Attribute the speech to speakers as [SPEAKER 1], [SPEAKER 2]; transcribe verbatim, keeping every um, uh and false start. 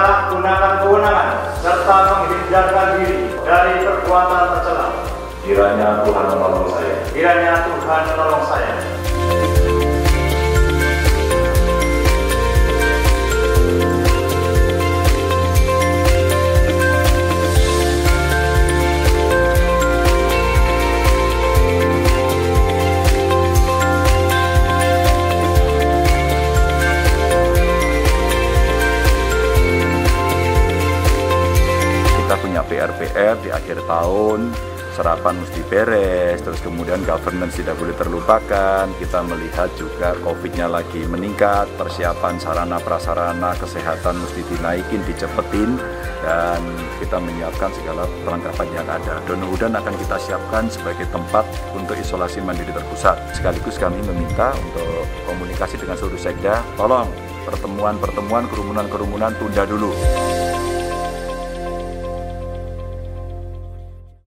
[SPEAKER 1] pemerintah gunakan kewenangan serta menghindarkan diri dari perbuatan tercela.
[SPEAKER 2] Kiranya Tuhan menolong saya.
[SPEAKER 1] Kiranya Tuhan menolong saya.
[SPEAKER 2] Kita punya P R P R di akhir tahun, serapan mesti beres, terus kemudian governance tidak boleh terlupakan. Kita melihat juga COVID-nya lagi meningkat, persiapan sarana prasarana kesehatan mesti dinaikin, dicepetin, dan kita menyiapkan segala perlengkapan yang ada. Mudah-mudahan akan kita siapkan sebagai tempat untuk isolasi mandiri terpusat. Sekaligus kami meminta untuk komunikasi dengan seluruh sekda, tolong pertemuan-pertemuan, kerumunan-kerumunan tunda dulu.